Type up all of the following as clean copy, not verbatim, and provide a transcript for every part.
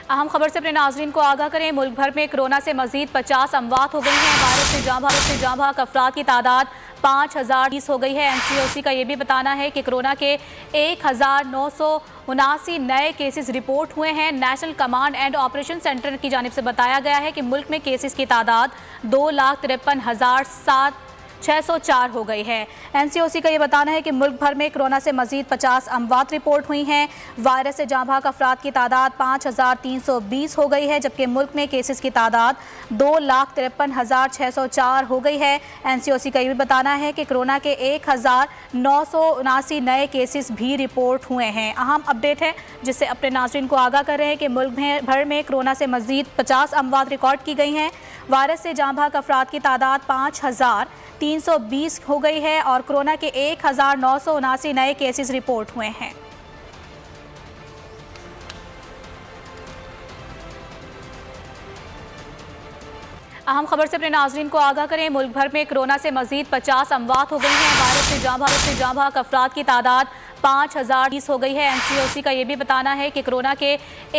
अहम खबर से अपने नाजरीन को आगाह करें। मुल्क भर में कोरोना से मजीद 50 अमवात हो गई हैं। वायरस से जाँ भाग अफराद की तादाद 5020 हो गई है। NCOC का ये भी बताना है कि कोरोना के 1979 नए केसेस रिपोर्ट हुए हैं। National command and operation centre की जानिब से बताया गया है कि मुल्क में केसेस की तादाद 2,53,604 हो गई है। NCOC का ये बताना है कि मुल्क भर में कोरोना से मजीद 50 अमवात रिपोर्ट हुई हैं। वायरस से जाँ भाग अफराद की तादाद 5320 हो गई है, जबकि मुल्क में केसेस की तादाद 2,53,604 हो गई है। NCOC का ये भी बताना है कि कोरोना के 1,979 नए केसेस भी रिपोर्ट हुए हैं। अहम अपडेट है जिससे अपने नाज़रीन को आगाह कर रहे हैं कि मुल्क भर में कोरोना से मजीद 50 अमवात रिकॉर्ड की गई हैं। वायरस से जाँ भाग अफराद की तादाद 5320 हो गई है और कोरोना के 1,979 नए केसेस रिपोर्ट हुए हैं। अहम खबर से अपने नाजरीन को आगाह करें। मुल्क भर में कोरोना से मजीद 50 अमवात हो गई हैं। वायरस से जाँ भाग अफराद की तादाद 5020 हो गई है। NCOC का ये भी बताना है कि कोरोना के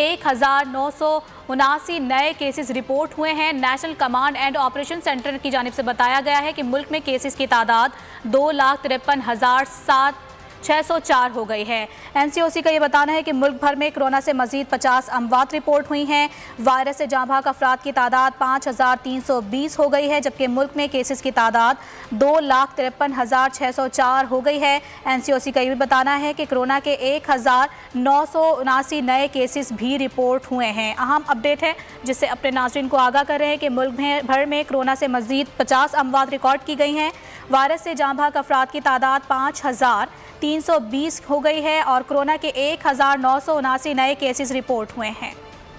1,979 नए केसेस रिपोर्ट हुए हैं। National command and operation centre की जानिब से बताया गया है कि मुल्क में केसेस की तादाद 2,53,604 हो गई है। NCOC का ये बताना है कि मुल्क भर में कोरोना से मजीद 50 अमवात रिपोर्ट हुई हैं। वायरस से जाँ भाग अफराद की तादाद 5320 हो गई है, जबकि मुल्क में केसेस की तादाद 2,53,604 हो गई है। NCOC का ये भी बताना है कि कोरोना के 1,979 नए केसेस भी रिपोर्ट हुए हैं। अहम अपडेट है जिससे अपने नाज़रीन को आगाह कर रहे हैं कि मुल्क भर में कोरोना से मजीद 50 अमवात रिकॉर्ड की गई हैं। वायरस से जाँ भाग अफराद की तादाद 5320 हो गई है और कोरोना के 1,979 नए केसेस रिपोर्ट हुए हैं।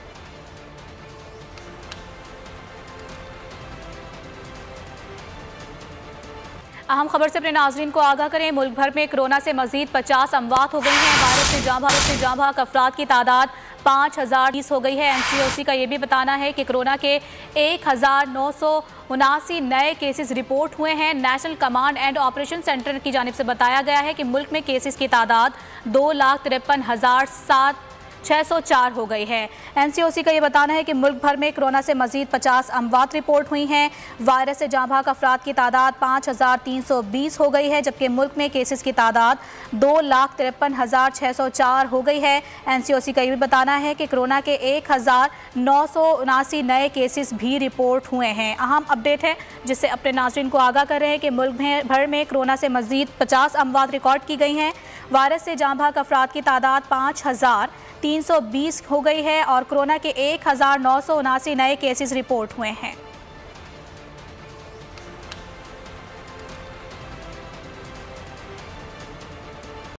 अहम खबर से अपने नाजरीन को आगाह करें। मुल्क भर में कोरोना से मजीद 50 अमवात हो गई हैं। वायरस से जाँ भाग अफराद की तादाद 5020 हो गई है। NCOC का ये भी बताना है कि कोरोना के 1,979 नए केसेस रिपोर्ट हुए हैं। National command and operation centre की जानिब से बताया गया है कि मुल्क में केसेस की तादाद 2,53,604 हो गई है। NCOC का ये बताना है कि मुल्क भर में कोरोना से मजीद 50 अमवात रिपोर्ट हुई हैं। वायरस से जाँ भाग अफराद की तादाद 5320 हो गई है, जबकि मुल्क में केसेस की तादाद 2,53,604 हो गई है। NCOC का ये भी बताना है कि कोरोना के 1,979 नए केसेस भी रिपोर्ट हुए हैं। अहम अपडेट है जिससे अपने नाज़रीन को आगाह कर रहे हैं कि मुल्क भर में कोरोना से मजीद 50 अमवात रिकॉर्ड की गई हैं। वायरस से जाँ भाग अफराद की तादाद 5320 हो गई है और कोरोना के 1,979 नए केसेस रिपोर्ट हुए हैं।